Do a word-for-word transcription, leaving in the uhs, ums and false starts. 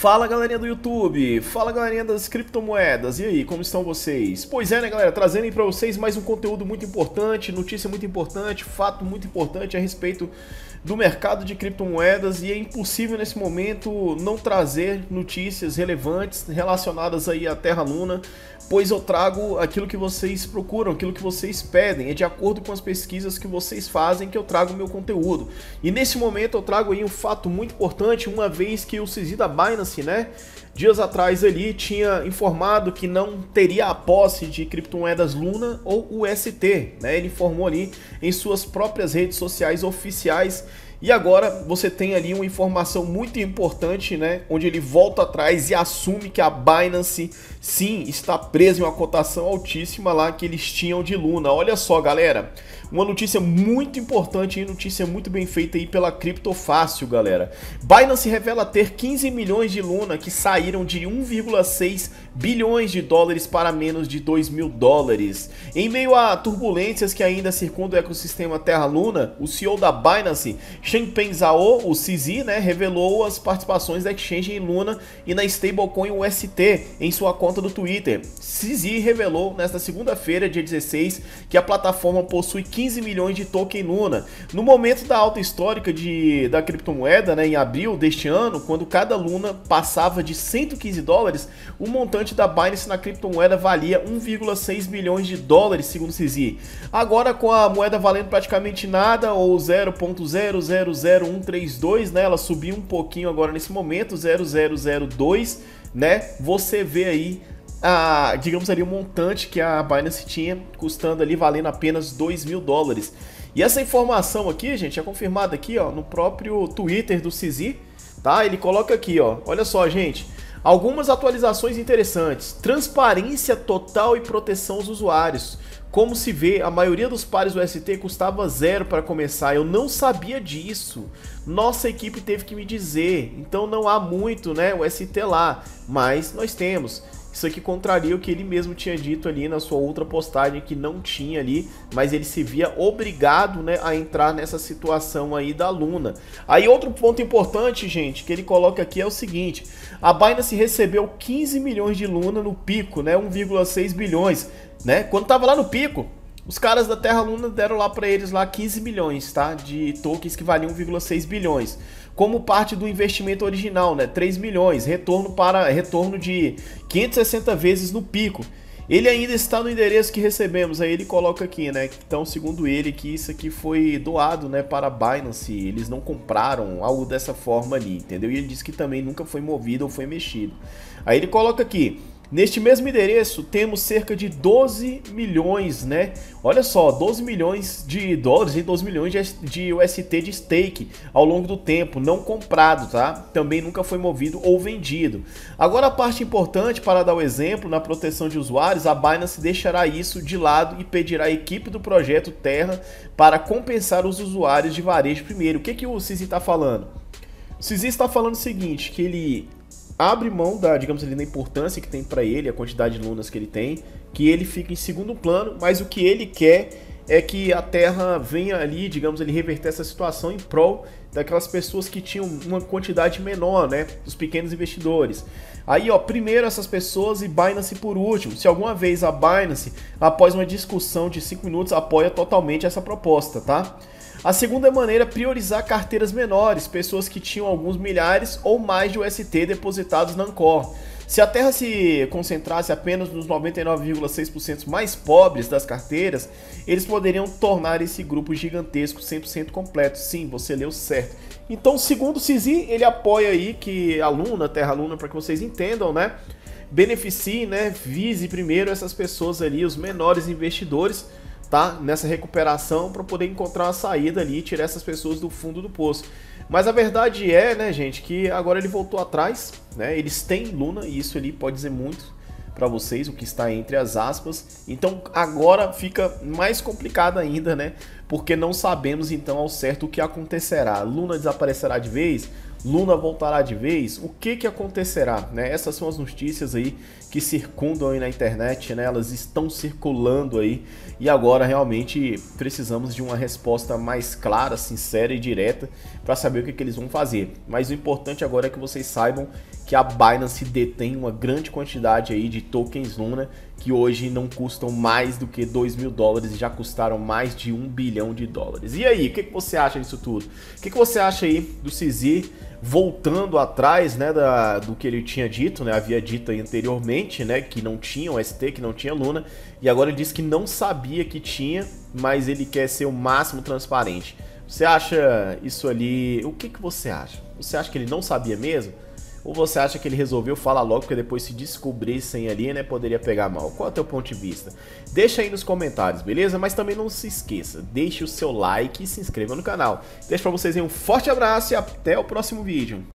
Fala galerinha do YouTube, fala galerinha das criptomoedas, e aí, como estão vocês? Pois é, né galera, trazendo aí pra vocês mais um conteúdo muito importante, notícia muito importante, fato muito importante a respeito do mercado de criptomoedas, e é impossível nesse momento não trazer notícias relevantes relacionadas aí à Terra Luna, pois eu trago aquilo que vocês procuram, aquilo que vocês pedem, é de acordo com as pesquisas que vocês fazem que eu trago o meu conteúdo. E nesse momento eu trago aí um fato muito importante, uma vez que o C Z da Binance, né, dias atrás ali tinha informado que não teria a posse de criptomoedas Luna ou U S T, né, ele informou ali em suas próprias redes sociais oficiais. E agora você tem ali uma informação muito importante, né, onde ele volta atrás e assume que a Binance sim está presa em uma cotação altíssima lá que eles tinham de Luna. Olha só, galera, uma notícia muito importante e notícia muito bem feita aí pela Criptofácil, galera. Binance revela ter quinze milhões de Luna que saíram de um vírgula seis bilhões de dólares para menos de dois mil dólares. Em meio a turbulências que ainda circundam o ecossistema Terra Luna, o C E O da Binance, Changpeng Zhao, o C Z, né, revelou as participações da exchange em Luna e na stablecoin U S T em sua conta do Twitter. C Z revelou nesta segunda-feira, dia dezesseis, que a plataforma possui quinze milhões de token Luna. No momento da alta histórica de, da criptomoeda, né, em abril deste ano, quando cada Luna passava de cento e quinze dólares, o montante da Binance na criptomoeda valia um vírgula seis bilhões de dólares, segundo o C Z. Agora, com a moeda valendo praticamente nada, ou zero vírgula zero zero zero um três dois, né, ela subiu um pouquinho agora nesse momento, zero vírgula zero zero dois, né, você vê aí a, digamos ali, o montante que a Binance tinha, custando ali, valendo apenas dois mil dólares. E essa informação aqui, gente, é confirmada aqui, ó, no próprio Twitter do C Z, tá? Ele coloca aqui, ó, olha só, gente, algumas atualizações interessantes, transparência total e proteção aos usuários. Como se vê, a maioria dos pares U S T custava zero para começar, eu não sabia disso, nossa equipe teve que me dizer, então não há muito, né, U S T lá, mas nós temos. Isso aqui contraria o que ele mesmo tinha dito ali na sua outra postagem, que não tinha ali, mas ele se via obrigado, né, a entrar nessa situação aí da Luna. Aí outro ponto importante, gente, que ele coloca aqui é o seguinte, a Binance recebeu quinze milhões de Luna no pico, né, um vírgula seis bilhões, né, quando tava lá no pico, os caras da Terra Luna deram lá para eles lá quinze milhões, tá, de tokens que valiam um vírgula seis bilhões. Como parte do investimento original, né, três milhões, retorno para retorno de quinhentas e sessenta vezes no pico. Ele ainda está no endereço que recebemos, aí ele coloca aqui, né, então segundo ele que isso aqui foi doado, né, para a Binance, eles não compraram algo dessa forma ali, entendeu? E ele disse que também nunca foi movido ou foi mexido. Aí ele coloca aqui, neste mesmo endereço temos cerca de doze milhões, né? Olha só, doze milhões de dólares e doze milhões de U S T de stake ao longo do tempo, não comprado, tá? Também nunca foi movido ou vendido. Agora a parte importante, para dar o exemplo, na proteção de usuários, a Binance deixará isso de lado e pedirá à equipe do projeto Terra para compensar os usuários de varejo primeiro. O que, que o C Z está falando? O C Z está falando o seguinte, que ele abre mão da, digamos ali, da importância que tem para ele, a quantidade de lunas que ele tem, que ele fica em segundo plano, mas o que ele quer é que a Terra venha ali, digamos ali, reverter essa situação em prol daquelas pessoas que tinham uma quantidade menor, né, dos pequenos investidores. Aí, ó, primeiro essas pessoas e Binance por último. Se alguma vez a Binance, após uma discussão de cinco minutos, apoia totalmente essa proposta, tá? A segunda maneira é priorizar carteiras menores, pessoas que tinham alguns milhares ou mais de U S T depositados na Ancor. Se a Terra se concentrasse apenas nos noventa e nove vírgula seis por cento mais pobres das carteiras, eles poderiam tornar esse grupo gigantesco cem por cento completo. Sim, você leu certo. Então, segundo o C Z, ele apoia aí que a Luna, Terra Luna, para que vocês entendam, né, beneficie, né, vise primeiro essas pessoas ali, os menores investidores, tá, nessa recuperação, para poder encontrar uma saída ali e tirar essas pessoas do fundo do poço. Mas a verdade é, né, gente, que agora ele voltou atrás, né, eles têm Luna e isso ali pode dizer muito para vocês, o que está entre as aspas. Então agora fica mais complicado ainda, né, porque não sabemos então ao certo o que acontecerá. Luna desaparecerá de vez? Luna voltará de vez? O que que acontecerá, né? Essas são as notícias aí que circundam aí na internet, né? Elas estão circulando aí e agora realmente precisamos de uma resposta mais clara, sincera e direta para saber o que que eles vão fazer. Mas o importante agora é que vocês saibam que a Binance detém uma grande quantidade aí de tokens Luna que hoje não custam mais do que dois mil dólares e já custaram mais de um bilhão de dólares. E aí, o que, que você acha disso tudo? O que, que você acha aí do C Z voltando atrás, né, da, do que ele tinha dito, né, havia dito aí anteriormente, né, que não tinha o S T, que não tinha Luna, e agora ele diz que não sabia que tinha, mas ele quer ser o máximo transparente. Você acha isso ali... O que, que você acha? Você acha que ele não sabia mesmo? Ou você acha que ele resolveu falar logo, porque depois se descobrissem ali, né, poderia pegar mal? Qual é o teu ponto de vista? Deixa aí nos comentários, beleza? Mas também não se esqueça, deixe o seu like e se inscreva no canal. Deixo pra vocês aí um forte abraço e até o próximo vídeo.